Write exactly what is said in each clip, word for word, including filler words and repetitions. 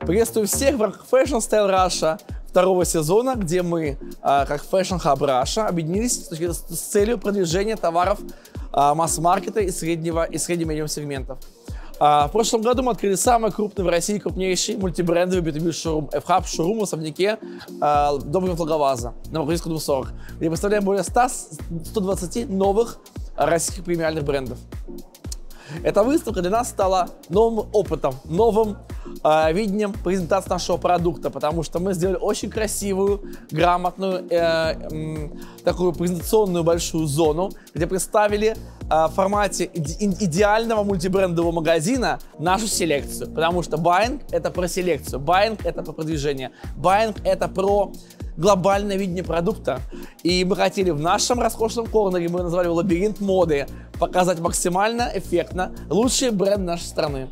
Приветствую всех в рамках Fashion Style Russia второго сезона, где мы, как Fashion Hub Russia, объединились с целью продвижения товаров масс-маркета и среднего и среднего-медиум сегментов. В прошлом году мы открыли самый крупный в России, крупнейший мультибрендовый би ту би шоурум эф хаб шоурум в особняке Дома Флаговаза на Макритскую двести сорок, где представляем более ста — ста двадцати новых российских премиальных брендов. Эта выставка для нас стала новым опытом, новым э, видением презентации нашего продукта, потому что мы сделали очень красивую, грамотную, э, э, такую презентационную большую зону, где представили э, в формате иде идеального мультибрендового магазина нашу селекцию, потому что buying — это про селекцию, buying — это про продвижение, buying — это про глобальное видение продукта. И мы хотели в нашем роскошном корнере, мы назвали его «Лабиринт моды», показать максимально эффектно лучшие бренды нашей страны.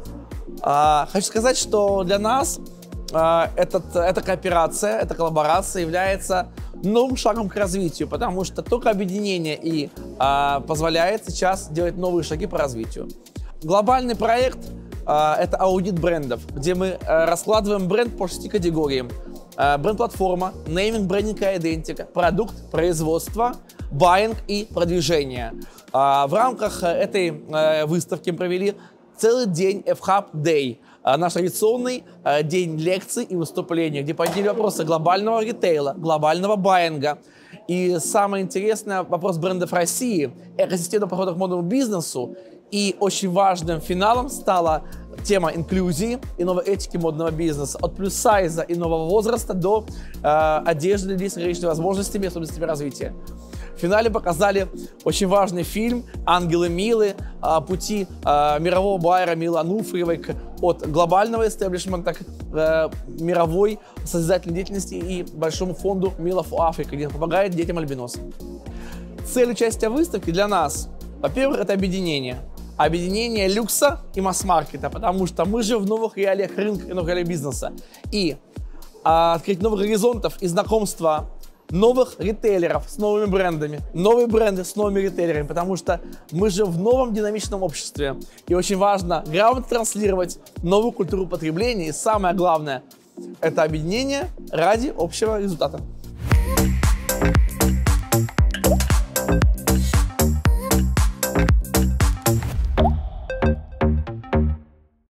А, хочу сказать, что для нас а, этот, эта кооперация, эта коллаборация является новым шагом к развитию, потому что только объединение и а, позволяет сейчас делать новые шаги по развитию. Глобальный проект а, — это аудит брендов, где мы а, раскладываем бренд по шести категориям. Бренд-платформа, нейминг, брендинг и идентика, продукт, производство, байинг и продвижение. В рамках этой выставки мы провели целый день эф хаб Day, наш традиционный день лекций и выступлений, где подняли вопросы глобального ритейла, глобального байинга. И самое интересное — вопрос брендов России, экосистема подходов к модному бизнесу. И очень важным финалом стала тема инклюзии и новой этики модного бизнеса, от плюс-сайза и нового возраста до э, одежды людей с ограниченными возможностями и особенностями развития. В финале показали очень важный фильм «Ангелы Милы», э, пути э, мирового байера Милы Ануфриевой к, от глобального истеблишмента к э, мировой созидательной деятельности и большому фонду Мила for Africa, где помогает детям альбиносам. Цель участия в выставке для нас, во-первых, это объединение. Объединение люкса и масс-маркета, потому что мы же в новых реалиях рынка и новых реалиях бизнеса. И а, открыть новых горизонтов и знакомства новых ритейлеров с новыми брендами, новые бренды с новыми ритейлерами, потому что мы же в новом динамичном обществе. И очень важно грамотно транслировать новую культуру потребления. И самое главное — это объединение ради общего результата.